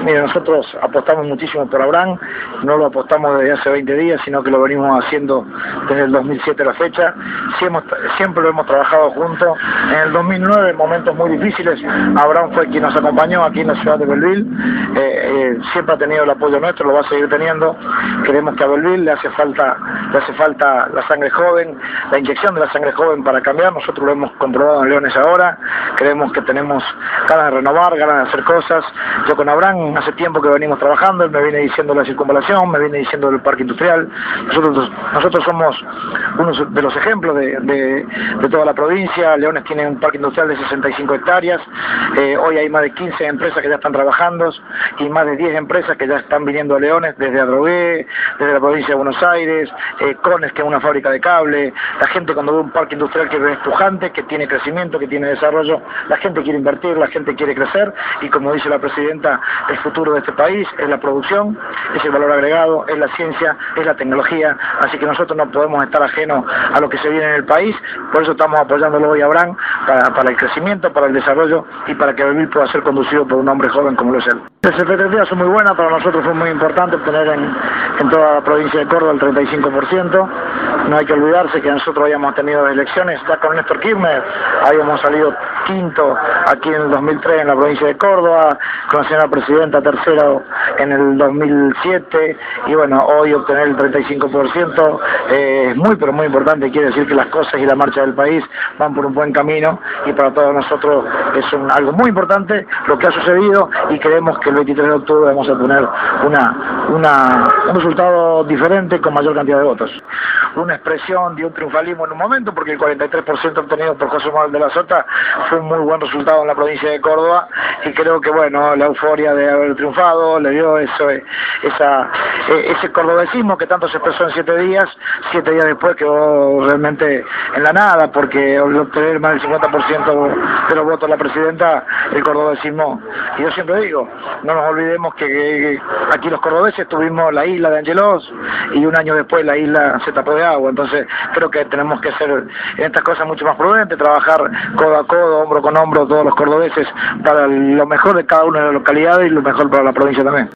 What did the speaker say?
Mire, nosotros apostamos muchísimo por Abraham, no lo apostamos desde hace 20 días, sino que lo venimos haciendo desde el 2007 a la fecha. Siempre lo hemos trabajado juntos. En el 2009, en momentos muy difíciles, Abraham fue quien nos acompañó aquí en la ciudad de Belleville. Siempre ha tenido el apoyo nuestro, lo va a seguir teniendo. Creemos que a Belleville le hace falta la sangre joven, la inyección de la sangre joven para cambiar. Nosotros lo hemos comprobado en Leones ahora. Creemos que tenemos ganas de renovar, ganas de hacer cosas. Yo con Abraham hace tiempo que venimos trabajando, él me viene diciendo la circunvalación, me viene diciendo el parque industrial. Nosotros somos uno de los ejemplos de toda la provincia. Leones tiene un parque industrial de 65 hectáreas, hoy hay más de 15 empresas que ya están trabajando y más de 10 empresas que ya están viniendo a Leones desde Adrogué, desde la provincia de Buenos Aires, Cones, que es una fábrica de cable. La gente cuando ve un parque industrial que es pujante, que tiene crecimiento, que tiene desarrollo, la gente quiere invertir, la gente quiere crecer y como dice la presidenta, el futuro de este país es la producción, es el valor agregado, es la ciencia, es la tecnología, así que nosotros no podemos estar ajenos a lo que se viene en el país, por eso estamos apoyándolo hoy a Abraham para el crecimiento, para el desarrollo y para que Belleville pueda ser conducido por un hombre joven como lo es él. Las expectativas son muy buenas, para nosotros fue muy importante obtener en toda la provincia de Córdoba el 35%, no hay que olvidarse que nosotros habíamos tenido elecciones, ya con Néstor Kirchner habíamos salido quinto aquí en el 2003 en la provincia de Córdoba, con la señora presidenta tercero en el 2007 y bueno, hoy obtener el 35% es muy pero muy importante, quiere decir que las cosas y la marcha del país van por un buen camino y para todos nosotros es algo muy importante lo que ha sucedido y creemos que el 23 de octubre vamos a tener un resultado diferente con mayor cantidad de votos. Una expresión de un triunfalismo en un momento porque el 43% obtenido por José Manuel de la Sota fue un muy buen resultado en la provincia de Córdoba y creo que bueno, la euforia de haber triunfado le dio ese cordobesismo que tanto se expresó en 7 días después quedó realmente en la nada porque al obtener más del 50% de los votos la presidenta, el cordobesismo, y yo siempre digo, no nos olvidemos que aquí los cordobeses tuvimos la isla de Angelos y un año después la isla se tapó de agua, entonces creo que tenemos que ser en estas cosas mucho más prudentes, trabajar codo a codo, hombro con hombro todos los cordobeses para lo mejor de cada una de las localidades y lo mejor para la provincia también.